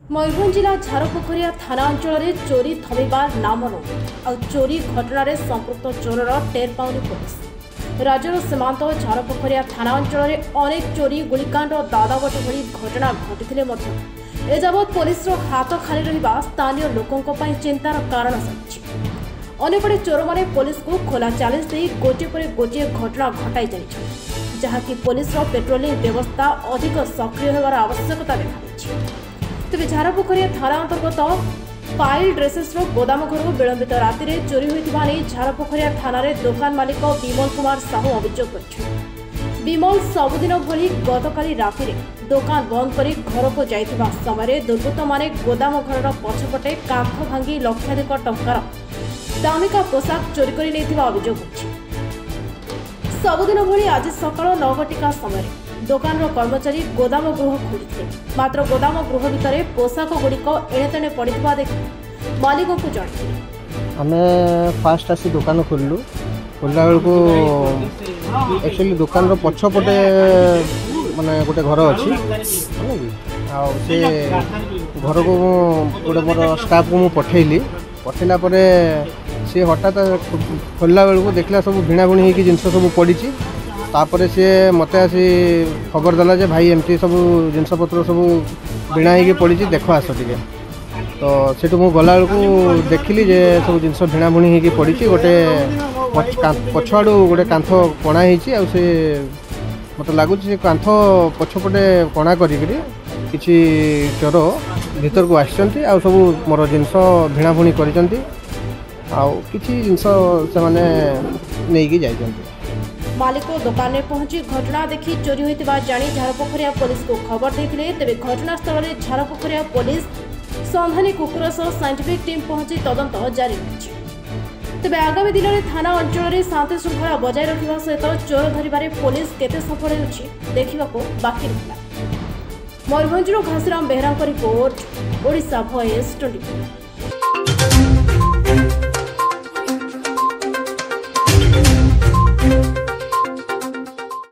मयूरभंज जिला झारपोखरिया थाना अंचल में चोरी थमिबार नाम आ चोरी घटन संपृक्त चोरर टेर पाउनी पुलिस। राज्यर सीमांत झारपोखरिया थाना अंचल में अनेक चोरी गुलिकांड दादाबटी भली घटना घटी एजावत पुलिस हाथ खाली रहा स्थानीय लोकों चिंतार कारण साजिश। अंपटे चोर मैंने पुलिस को खोला चैलेंज दे गोटे पर गोटे घटना घटाई जाइए जहाँकि पुलिस पेट्रोलिंग व्यवस्था अधिक सक्रिय होवार आवश्यकता देखा। तेज झारपोखरिया थाना अंतर्गत पाइल ड्रेसेस गोदाम घर विलंबित राति चोरी होता नहीं झारपोखरिया थाना दुकान मालिक विमल कुमार साहू अभियोग कर विमल सबुदिन भली गतकाली राति दुकान बंद कर घर को जाइथिबा समय दुर्बृत्त माने गोदाम घर पछपटे कांथ भांगी लक्षाधिक टंकार दामिका पोशाक चोरी कर नहीं अभियोग सबुदिन भली आज सकाळ 9 घटिका समय दुकान कर्मचारी गोदाम गृह खोली मात्र गोदाम गृह भितर पोशाक गुड़िक एणेतेणे पड़ा देख मालिक को जन आम फास्ट आसी दुकान खोलू खोलला बेलू एक्चुअली दुकान पछपटे माने गोटे घर अच्छी से घर को गोटे मोर स्टाफ को पठेली पठेला सी हठात खोलला बेलू देखला सब भिणाभुणी होगी जिनस सब पड़ी तापर सी मत आसी खबर देला जे भाई एमती सब जिनपतर सब भिणा हो पड़ी देख आस टे तो से गला बेलू देखिली जे सब जिन भिणाभुणी हो पड़ी गोटे पछआड़ू गोटे कांथ कणा से मत लगुच कांथ पछपटे कणा करी किसी चोर भीतर को आसछंती आ सब मोर जिनस भिणाभुणी करिसंती आ किसी जिनस से माने नेकी जाइसंती। मालिक दुकान में पहुंची घटना देखी चोरी होता जानी झारपोखरिया पुलिस को खबर देते तेज घटनास्थल में झारपोखरिया पुलिस संधानी कुकुर सह साइंटिफिक टीम पहुंची तदंत जारी रही। तेज आगामी दिन में थाना अंचल में शांति श्रृंखला बजाय रखा सहित चोर धरवे पुलिस केते सफल देखा बाकी रहा। Mayurbhanj Ghasiram Behera report, Odisha voice 24।